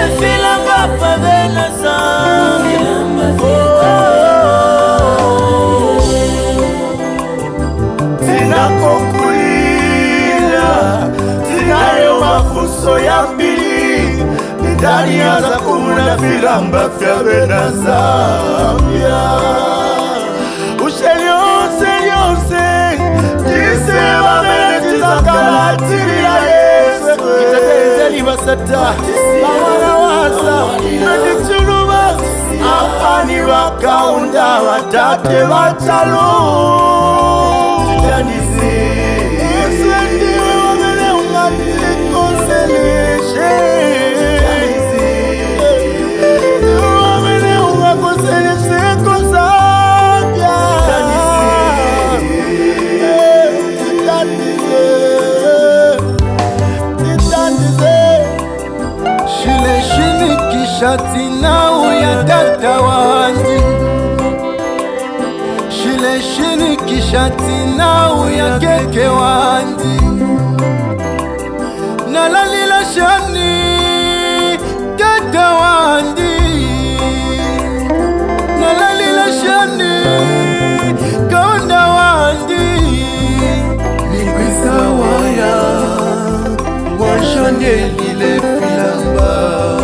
filamba pavena zambia. Tina kokulila, tina yo mafuso ya mbili, ndani ya za kumuna filamba pavena zambia. Ushelyonse lyonse, jise wamene tizakalatiri ya Yesu. Kitatenze libasata, mawana wasa, ndichuluma, apani wakaunda watate watalo. Titanizi, Yesu ndiwe wamene ungatili konseleshe. Titanizi, ndiwe wamene ungakonseleshe konsambia. Shile shini kishati na uya tata wandi. Shile shini kishati na uya keke wandi. Nalalila shani tata wandi. Nalalila shani kaunda wandi. Nikwisa waya washande lile filamba.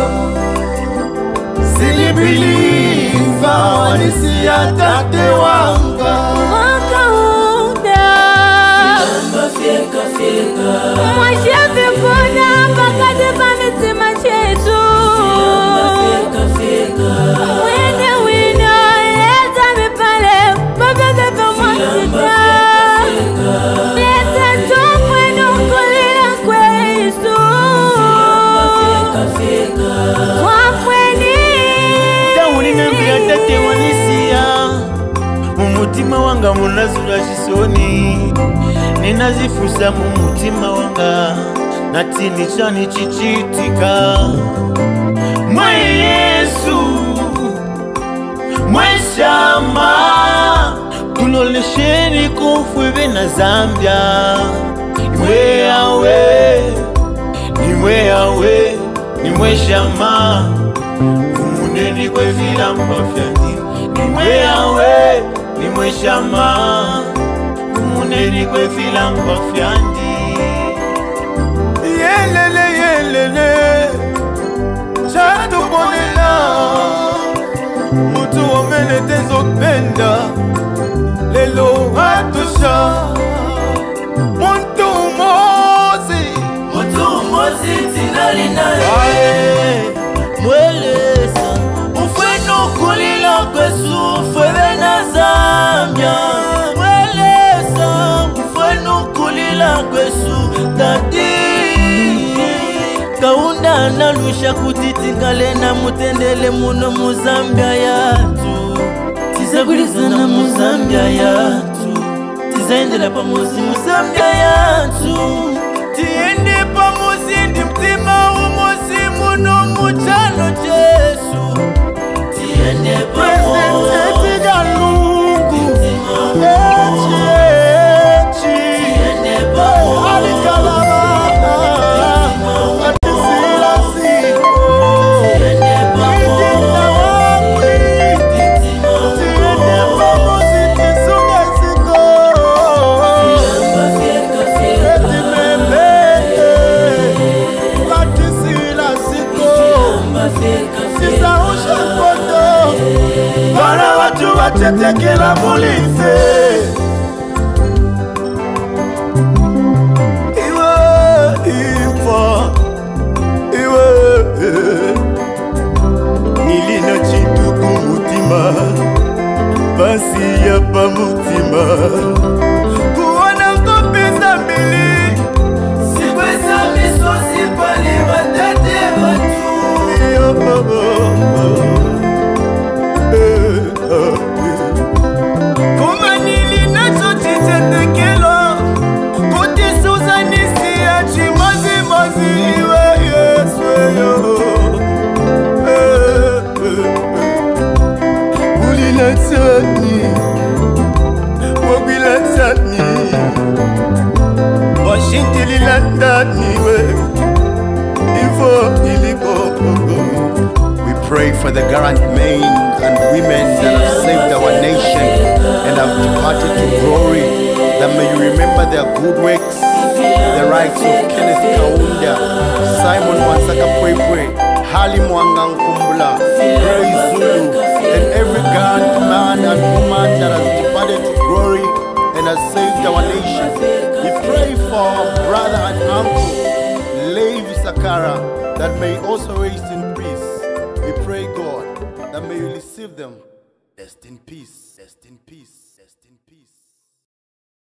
Silibiliva wanisi ya tate wanga. Wakaunda filamba fieka fieka, mwashefe kuna mpaka dipa mitima chetu. filamba fieka fieka, Wine wino leta mipale babebe mwasita. Leta tumwenu kulila kwe Yesu. Wafweni Tauni nengu ya tate wanisia, mumutima wanga munazula jisoni. Ninazifusa mumutima wanga, natini chani chichitika. Mwe Yesu, mwe shama, tulolesheni kufwebe na Zambia. Imwe yawe, nimwe yawe, nimwe shama, kumuneni kwe filamba fyandi. Nimwe yawe, nimwe shama, kumuneni kwe filamba fyandi. Yelele yelele Chatu bonela Mutu omele tezo penda Lelo hatusha Muntu mozi tinali nae mweleza ufweno kulila kwesu fwebe na Zambia. Mweleza ufweno kulila kwesu tati kaunda nalusha kutitingale na mutendele muno Muzambia yatu. Tizaguliza na Muzambia yatu, tizaendela pamozi Muzambia yatu. Tiende pamozi ndi mtima umozi muno muchano Jesu. Tiende pamozi Etiga lungu tiende pamozi Alikalaba Atisila siko tiende pamozi Tiende pamozi kisunga siko filamba fieka fieka, Etimembete Atisila siko filamba fieka fieka. Sisausha koto Bana watu watetekela mulife Iwe ifa Iwe Nilina chituku mutima Basi ya pa mutima Kuwana kopesa mbili Sikwesa misosi pali batete batu. Kuma nili nacho chitetekelo Kuti suzanisi ya chimazi mazi iwe Yesu yo Ulila tani Wabila pray for the gallant men and women that have saved our nation and have departed to glory, that may you remember their good works, the rights of Kenneth Kaunda, Simon Wansaka Pwepwe, Hali Mwanga Nkumbula, Praise Zulu, and every gallant man and woman that has departed to glory and has saved our nation. We pray for our brother and uncle, Levi Sakara, that may also rest in peace. We pray, God, that may you receive them. Rest in peace, rest in peace, rest in peace.